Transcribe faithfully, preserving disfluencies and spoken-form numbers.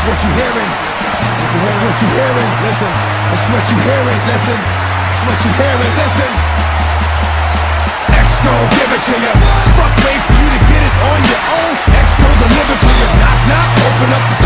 what you hearing. That's what you hearing. Listen. That's what you hearing. Listen. That's what you hearing. Listen. X gon' give it to you. Fuck, wait for you to get it on your own. X gon' deliver to you. Knock, knock. Open up the